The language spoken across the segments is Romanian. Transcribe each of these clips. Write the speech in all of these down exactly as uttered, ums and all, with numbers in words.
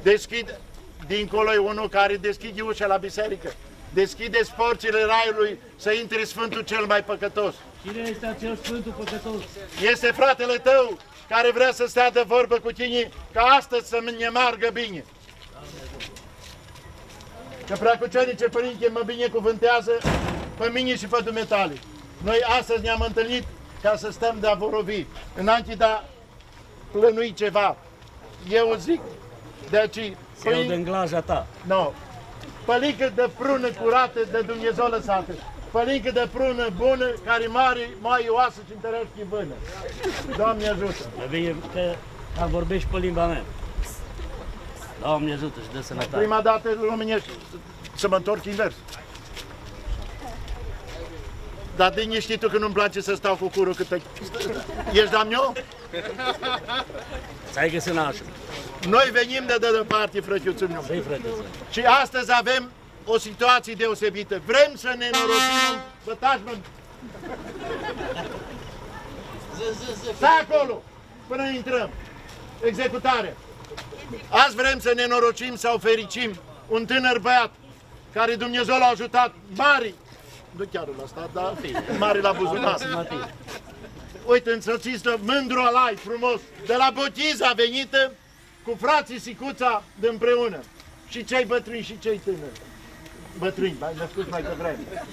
Deschid, dincolo e unul care deschide ușa la biserică. Deschideți porțile raiului să intre Sfântul cel mai păcătos. Cine este acel Sfântul păcătos? Este fratele tău care vrea să stea de vorbă cu tine ca astăzi să ne margă bine. Că Preacucernice Părinte mă binecuvântează pe mine și pe dumneatale. Noi astăzi ne-am întâlnit ca să stăm de a vorbi, înainte de a plănui ceva. Eu zic, deci... Se iau din glaja ta. Nu. Pălincă de prună curată de Dumnezeu lăsată. Pălincă de prună bună, care mare, mai oasă și întărește vână. Doamne ajută! Mă bine că am vorbești pe limba mea. Doamne ajută și dă sănătate. Prima dată românești să mă întorc invers. Dar din știi tu că nu-mi place să stau cu curul cât te... Ești de-am eu? Ți-ai găsit nașul. Noi venim de de departe, frătiuțul meu. Să-i frătiuță. Și astăzi avem o situație deosebită. Vrem să ne norocim. Bă, taci, mă! Stai acolo! Până intrăm. Executare. Azi vrem să ne norocim sau fericim un tânăr băiat care Dumnezeu l-a ajutat mari. Nu chiar la stat, dar mari la buzunar. Uite, însoțiți-l, mândru alai, frumos. De la Botiza venită cu frații Sicuța de împreună. Și cei bătrâni și cei tânări. Bătrâni, mai născut mai devreme.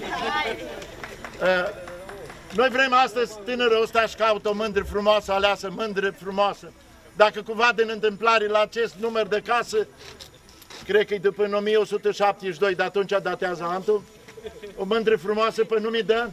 Uh, noi vrem astăzi tânărul ăsta își caută o mândră frumoasă, aleasă, mândră frumoasă. Dacă cumva din întâmplare la acest număr de casă, cred că e după o mie o sută șaptezeci și doi, de atunci datează anul, o mândră frumoasă pe nume de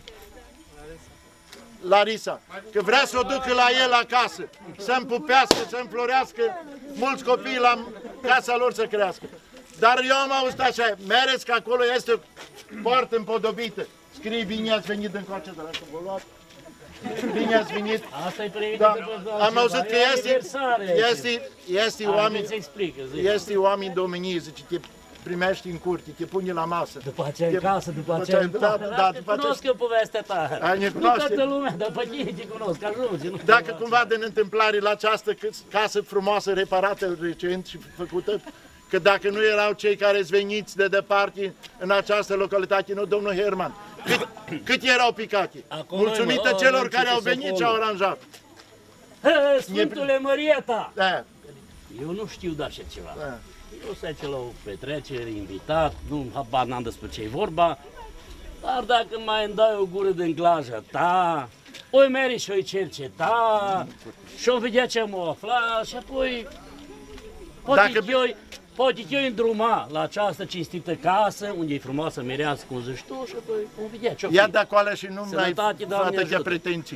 Larisa, că vrea să o ducă la el acasă, să împupească, să înflorească, mulți copii la casa lor să crească. Dar eu am auzit așa, mereți că acolo este o poartă împodobită. Scrie, bine ați venit din coace de la Șobolat. Bine ați venit. Asta e pregătit da, de am auzit că este, este, este, oameni, explică, este oameni în domenie, zice, te primești în curte, te pune la masă. După aceea în casă, după după aceea în da, da, da, după cunosc eu povestea ta. Ai, ne Nu cunoaște. toată lumea, dar pe tine te cunosc, ajungi. Nu Dacă cumva din întâmplare la această casă frumoasă, reparată recent și făcută, că dacă nu erau cei care veniți de departe în această localitate, nu, domnul Herman, cât, cât erau picate? Acolo Mulțumită mă, celor o, care au să venit folă. și au aranjat. He, Sfântule Mărieta! Da. Eu nu știu de așa ceva. Da. Eu sunt aici la o petrecere, invitat, nu habar n-am despre ce-i vorba, dar dacă mai îmi dai o gură din glaja ta, oi meri și oi cerceta, și o vedea ce am aflat și apoi poate Dacă... eu, poate eu îndruma la această cinstită casă, unde e frumoasă mireasă, cum zici tu, și apoi vom vedea ce-o fi. Ia de acolo și nu mai Sănătate, Doamne fată de ajută. pretenții.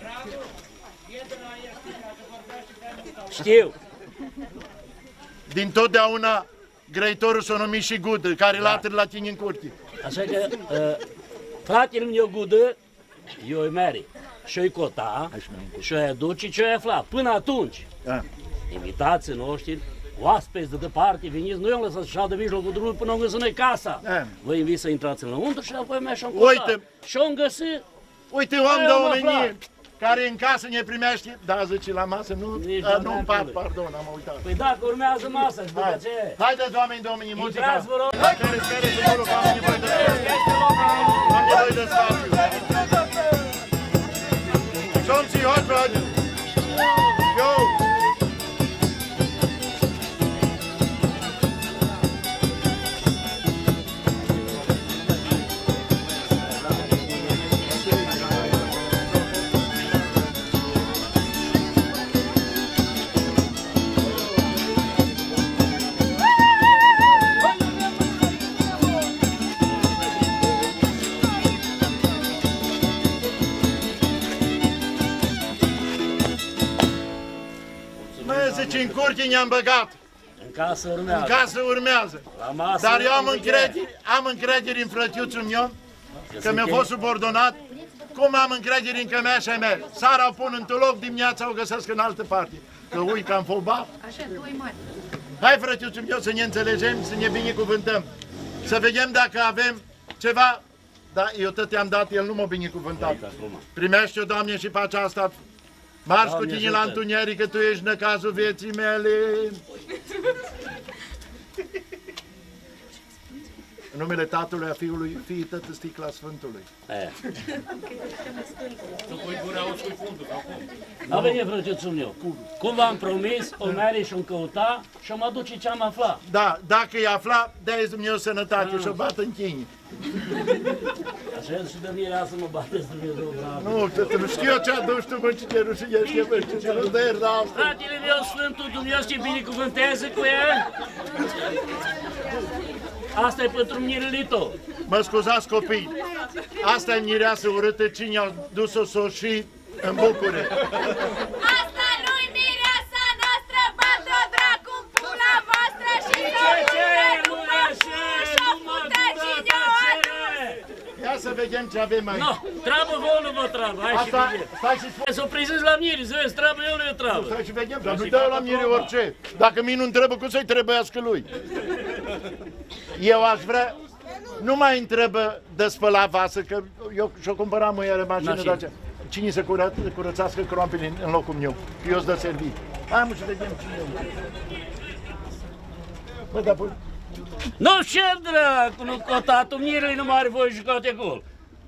Știu. Din totdeauna grăitorul s-a numit și Gudă, care da. Latră la tine în curte. Așa că uh, fratele meu Gudă, eu îi meri și îi cota, și îi aduce și îi afla. Până atunci, Da. invitații noștri, oaspeți de departe, veniți, nu i-am lăsat să de mijlocul drumului până am găsit noi casa. Da. Vă invit să intrați înăuntru și apoi mi-așa am cotat. Uite. Și am găsit. Uite, om Aia de am omenie aflat. care în casă ne primește, da, zice, la masă, nu, Nici a, nu nu, am par, înțeles. pardon, am uitat. Păi dacă urmează masa și după Hai. ce... Haideți, oameni de omenie, muzica. Intrați, vă rog. Hai, care, care, să rog, am nevoie de am nevoie de spațiu. Somții, hot, bă! Yo! Zice, în curte ne-am băgat, În casă în urmează. casă urmează. La masă. Dar eu am în încredere, am încredere în frătiuțul meu, că mi-a fost subordonat, cum am încredere în cămeașa mea. Sara o pun într-un loc, dimineața o găsesc în altă parte. Că ui că am fobat. Așa, doi mari. Hai, frătiuțul meu, să ne înțelegem, să ne binecuvântăm. Să vedem dacă avem ceva. Da, eu tot i-am dat, el nu m-a binecuvântat. Primește-o, Doamne, și pe aceasta. Marș cu tine la întuneric, că tu ești năcazul vieții mele. În numele Tatălui, a Fiului, Fiii Tătă sticla Sfântului. A venit frățioțul meu. Cum v-am promis, o mere și-o căuta și mă duce ce am aflat. Da, dacă îi afla, dea-i Dumnezeu sănătate și o bată în chini. Așa și de mine să mă bateți Dumnezeu, bravo. Nu, că nu știu eu ce aduci tu, mă, ce te rușinește, mă, ce te rădări, da, asta. Fratele meu, Sfântul Dumnezeu ce binecuvântează cu el. Asta e pentru mirelito. Mă scuzați, copii, asta e mireasă urâtă, cine a dus-o s-o și în bucure. Asta nu-i mireasa noastră, bat-o dracu în pula voastră și să ură cu mășuri și-o pută cine o adus. Ia să vedem ce avem aici. No, treabă vouă nu vă treabă, hai și Asta, vedem. stai și spune. Să o prinzezi la miri, să vezi, treabă eu nu e treabă. Stai și vedem, dar nu dă la mire orice. Dacă mie nu întrebă, cum să-i trebuiască lui? Eu aș vrea, nu mai întrebă de spălat vasă, că eu și-o cumpăram mâine mașină de aceea. Cine să cură, curățească croampele în locul meu, că eu-s de servit. Hai mă și vedem cine e. Bă, dar până... Nu șer, dracu, nu cotatul mirele nu mai are voie jucate acolo.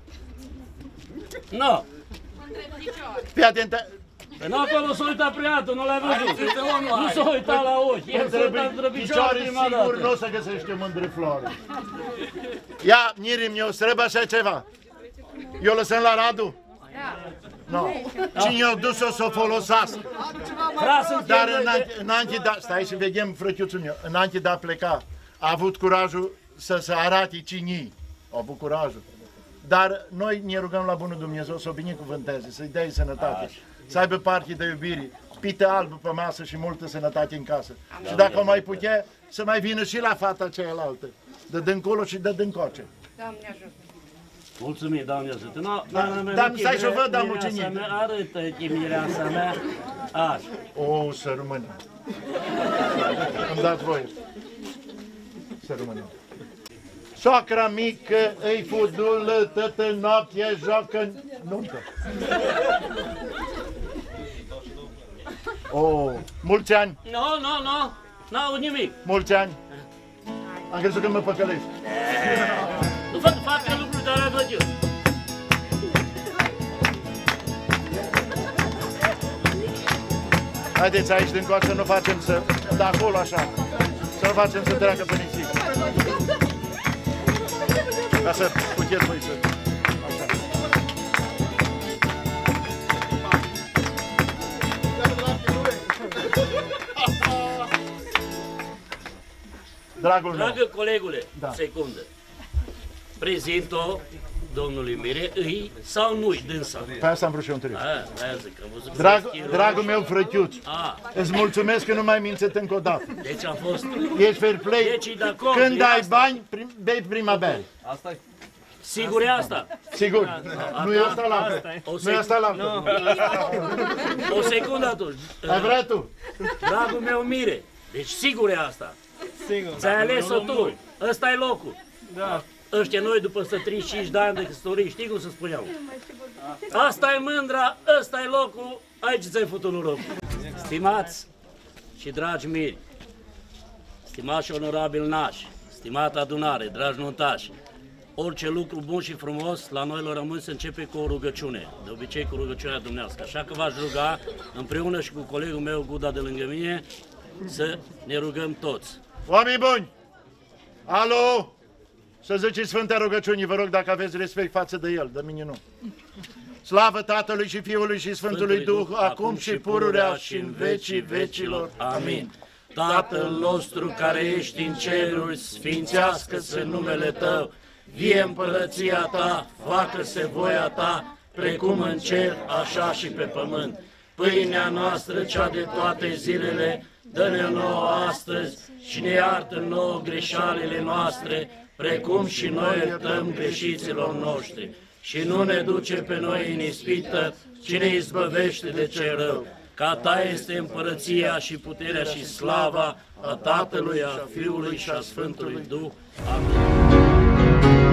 Nu. Fii atent, Păi nu acolo s-a uitat priatul, nu l-ai văzut. Nu s-a uitat la ochi, el s-a uitat între picioare prima sigur nu dată. o să găsește mândre flori. Ia, mirim eu, să trebuie așa ceva. Eu lăsăm la Radu? Da. Nu. Cine i-a dus-o să o folosească. Dar înainte, înainte de, stai și vedem frăchiuțul meu, înainte de a pleca, a avut curajul să se arate cine a avut curajul. Dar noi ne rugăm la bunul Dumnezeu să o binecuvânteze, să-i dea sănătate, să aibă parte de iubire, pită albă pe masă și multă sănătate în casă. Și dacă o mai putea, să mai vină și la fata cealaltă, de dâncolo și de dâncoace. Doamne ajută! Mulțumim, Doamne ajută. No, dar nu stai să o văd, am mucinit. Arătă-te, mireasa mea. Așa. O, să rămână. Îmi dați voie. Să rămână. Soacra mică îi fudulă, tătă noapte joacă nuntă. O, mulți ani. Nu, nu, nu, n-au nimic. Mulți ani. Am crezut că mă păcălești. Nu fac, fac lucruri, dar le văd eu. Haideți aici din coață să nu facem să, de acolo așa, să nu facem să treacă pe nisip. Ca să puteți voi să, așa. Dragul meu. Dragă colegule, Da. secundă. Prezint-o domnului Mire, îi sau nu-i dânsa? Pe asta am vrut și eu întâlnit. Aia, aia zic, am văzut că Drag, se schiră. dragul meu frăchiuț, A, îți mulțumesc că nu m-ai mințit încă o dată. deci a fost... Ești fair play, Deci e de acord, când e ai asta. bani, prim, bei prima bere. Sigur e asta? Sigur, nu e asta la altă. O Nu e asta la altă. O secundă atunci. Ai vrea tu? Dragul meu Mire, deci sigur e asta. Sigur. Ți-ai ales-o tu. Ăsta e locul. Da. Ăștia noi după să treizeci și cinci de ani de căsătorie, știi cum să spuneau? Asta e mândra, ăsta e locul, aici ți-ai făcut noroc. Stimați și dragi miri, stimați și onorabili nași, stimată adunare, dragi nuntași, orice lucru bun și frumos la noi la români se începe cu o rugăciune, de obicei cu rugăciunea dumneavoastră. Așa că v-aș ruga, împreună și cu colegul meu Guda de lângă mine, să ne rugăm toți. Oameni buni! Alo! Să ziceți Sfânta rugăciunii, vă rog, dacă aveți respect față de el, de mine nu. Slavă Tatălui și Fiului și Sfântului Duh, acum și pururea și în vecii vecilor. Amin. Tatăl nostru care ești în ceruri, sfințească-se numele Tău, vie împărăția Ta, facă-se voia Ta, precum în cer, așa și pe pământ. Pâinea noastră, cea de toate zilele, dă-ne nouă astăzi și ne iartă nouă greșalele noastre, precum și noi iertăm greșiților noștri. Și nu ne duce pe noi în ispită, ci ne izbăvește de ce rău. Ca Ta este împărăția și puterea și slava a Tatălui, a Fiului și a Sfântului Duh. Amin.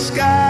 sky.